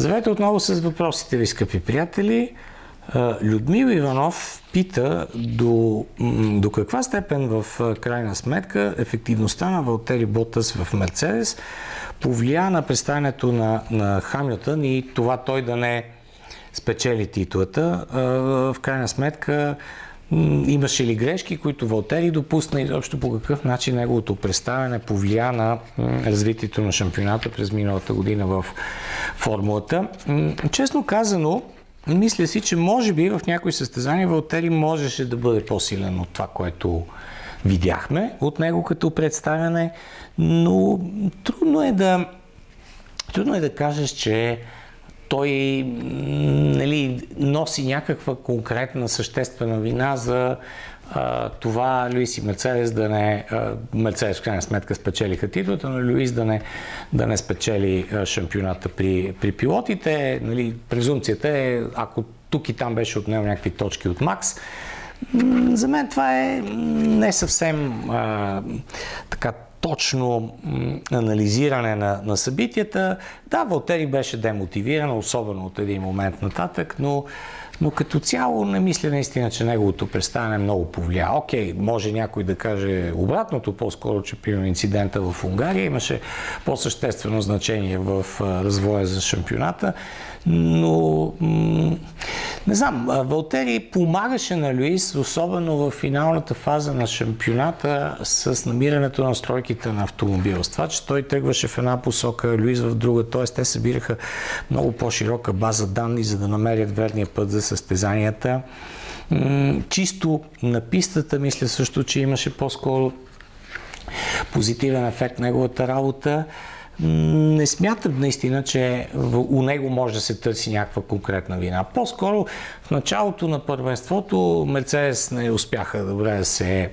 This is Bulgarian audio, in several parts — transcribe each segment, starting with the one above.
Здравейте отново с въпросите ви, скъпи приятели. Людмил Иванов пита до каква степен в крайна сметка ефективността на Валтери Ботас в Мерцедес повлия на представянето на Хамилтън и това той да не спечели титлата. В крайна сметка имаше ли грешки, които Валтери допусна и изобщо по какъв начин неговото представяне повлия на развитието на шампионата през миналата година в формулата. Честно казано, мисля си, че може би в някои състезания Валтери можеше да бъде по-силен от това, което видяхме от него като представяне, но трудно е да кажеш, че той носи някаква конкретна съществена вина за това Луис и Мерцедес Мерцедес в крайна сметка спечелиха титлата, но Луис да не спечели шампионата при пилотите. Презумцията е, ако тук и там беше отнел някакви точки от Макс, за мен това е не съвсем така точно анализиране на събитията. Да, Валтери беше демотивиран, особено от един момент нататък, но като цяло не мисля наистина, че неговото представяне много повлия. Окей, може някой да каже обратното, по-скоро, че примерно инцидента в Унгария имаше по-съществено значение в развоя за шампионата, но не знам, Валтери помагаше на Луис, особено в финалната фаза на шампионата с намирането на настройките на автомобила. С това, че той тръгваше в една посока, Луис в друга, т.е. те събираха много по-широка база данни, за да намерят верния път за състезанията. Чисто на пистата, мисля също, че имаше по-скоро позитивен ефект неговата работа. Не смятам наистина, че у него може да се търси някаква конкретна вина. По-скоро в началото на първенството Мерцедес не успяха добре да се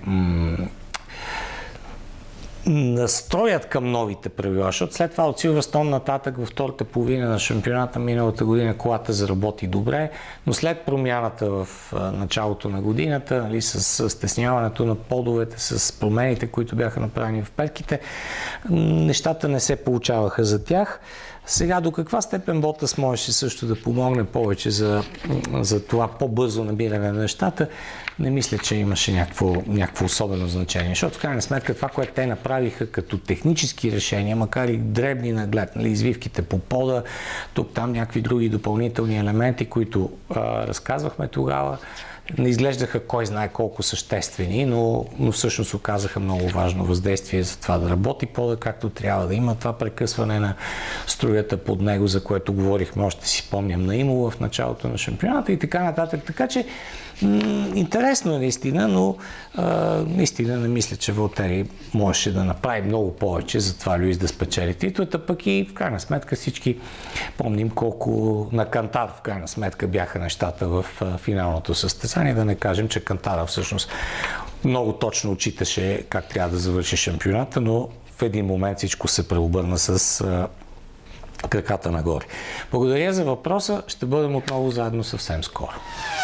настроят към новите правила, защото след това от Силверстоун нататък във втората половина на шампионата миналата година колата заработи добре, но след промяната в началото на годината, с стесняването на подовете, с промените, които бяха направени в петките, нещата не се получаваха за тях. Сега до каква степен Ботас можеше също да помогне повече за това по-бързо набиране на нещата, не мисля, че имаше някакво особено значение. Защото в крайна сметка това, което те направиха като технически решения, макар и дребни наглед, извивките по пода, тук-там някакви други допълнителни елементи, които разказвахме тогава, не изглеждаха кой знае колко съществени, но всъщност оказаха много важно въздействие за това да работи пода както трябва, да има това прекъсване на струята под него, за което говорихме, още си спомням на Имо в началото на шампионата и така нататък. Така че интересно е наистина, но наистина не мисля, че Валтери можеше да направи много повече за това Луис да спечели титлата, пък и в крайна сметка всички помним колко на Кантар в крайна сметка бяха нещата в финалното състезание. Да не кажем, че Кантара всъщност много точно отчиташе как трябва да завърши шампионата, но в един момент всичко се преобърна с краката нагоре. Благодаря за въпроса. Ще бъдем отново заедно съвсем скоро.